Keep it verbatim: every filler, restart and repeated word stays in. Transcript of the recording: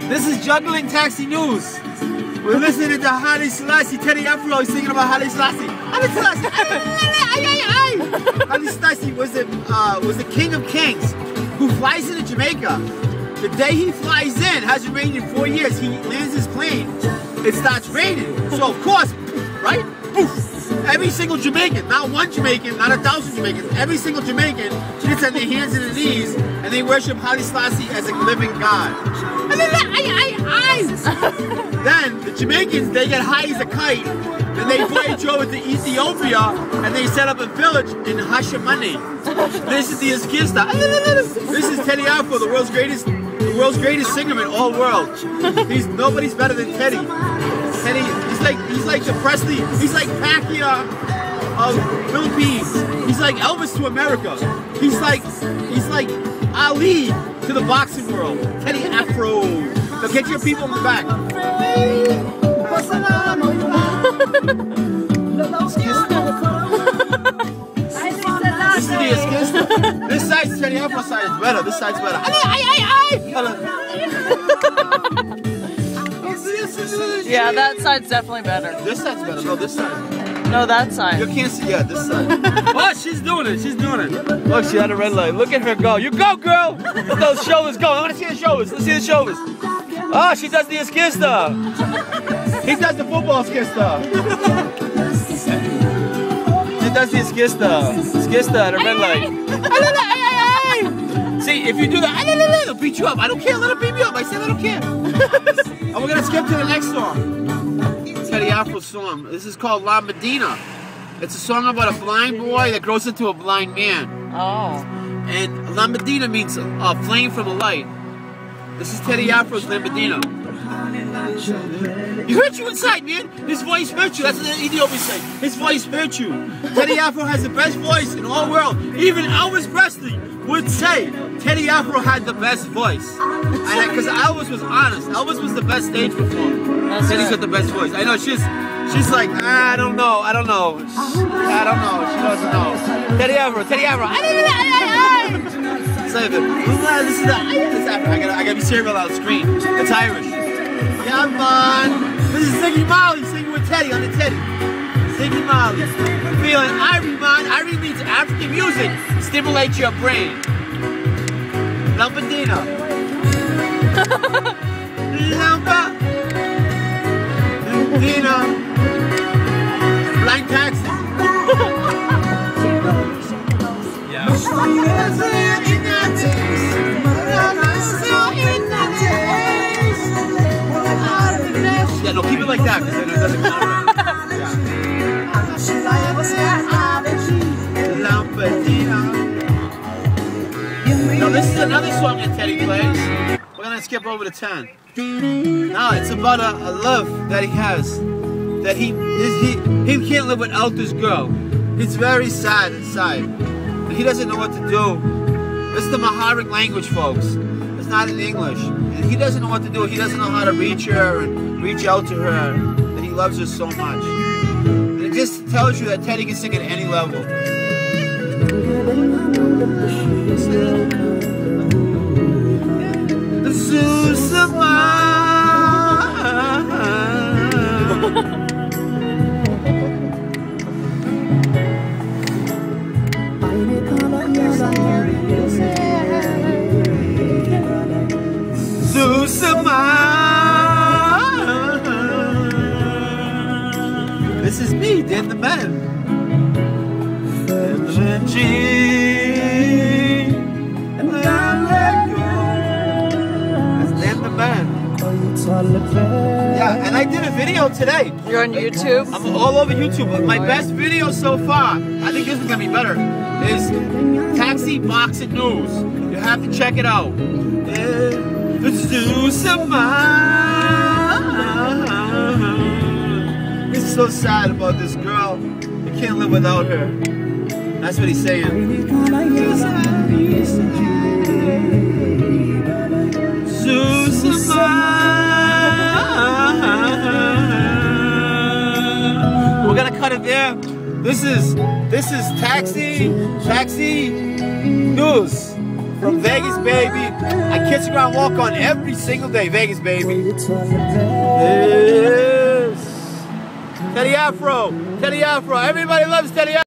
This is Juggling Taxi News. We're listening to Haile Selassie, Teddy Afro. He's singing about Haile Selassie. Haile Selassie. Haile Selassie was the uh, was the king of kings who flies into Jamaica. The day he flies in, hasn't rained in four years. He lands his plane. It starts raining. So of course, right? Poof. Every single Jamaican, not one Jamaican, not a thousand Jamaicans, every single Jamaican gets on their hands and their knees and they worship Haile Selassie as a living God. Then the Jamaicans, they get high as a kite and they voyage over to Ethiopia and they set up a village in Hashimani. This is the Yastesseryal. This is Teddy Afro, the world's greatest, the world's greatest singer in all world. He's nobody's better than Teddy. Teddy, he's like he's like the Presley, he's like Pacquiao of Philippines. He's like Elvis to America. He's like he's like Ali to the boxing world. Teddy Afro. So get your people in the back. This is the Yastesseryal. This side's Teddy Afro side is better. This side's better. Yeah, that side's definitely better. This side's better. No, this side. No, that side. You can't see. Yeah, this side. Oh, she's doing it. She's doing it. Look, she had a red light. Look at her go. You go, girl. Let those shoulders go. I want to see the shoulders. Let's see the shoulders. Oh, she does the Yastesseryal. He does the football Yastesseryal. He does the Yastesseryal. Yastesseryal at a red light. See, if you do that, they'll beat you up. I don't care. Let them beat me up. I said I don't care. And we're gonna skip to the next song. Teddy Afro's song. This is called Lambadina. It's a song about a blind boy that grows into a blind man. Oh. And Lambadina means a flame from a light. This is Teddy Afro's Lambadina. He hurt you inside, man. His voice hurt you. That's what the Ethiopians say. His voice hurt you. Teddy Afro has the best voice in all the world. Even Elvis Presley would say Teddy Afro had the best voice. Because Elvis was honest. Elvis was the best stage performer. That's Teddy's right. got the best voice. I know she's she's like, ah, I don't know, I don't know. I don't know. She doesn't know. Teddy Afro, Teddy Afro. Save it. This is the this Afro. I gotta I gotta be serial on the screen. It's Irish. Come on. This is Ziggy Marley singing with Teddy on the Teddy. Ziggy Marley. Feeling Irie, man. Irie means African music. Stimulates your brain. Lambadina. Lambadina. Blind taxi. Yeah. Yeah, no, keep it like that because then it doesn't come out. Now this is another song that Teddy plays. We're gonna skip over to ten. Now it's about a, a love that he has. That he is he he can't live without this girl. He's very sad inside. And he doesn't know what to do. This is the Nigeregn language, folks. It's not in English. And he doesn't know what to do. He doesn't know how to reach her and reach out to her. And he loves her so much. And it just tells you that Teddy can sing at any level. This is me, Daniel Mann. That's Daniel Mann. Yeah, and I did a video today. You're on YouTube? I'm all over YouTube. My best video so far, I think this is gonna be better, is Taxi Boxing News. You have to check it out. Let's do some. He's so sad about this girl. He can't live without her. That's what he's saying. We're gonna cut it there. This is this is Taxi Taxi News from Vegas, baby. I kiss the ground, walk on every single day. Vegas, baby. Yes. Teddy Afro. Teddy Afro. Everybody loves Teddy Afro.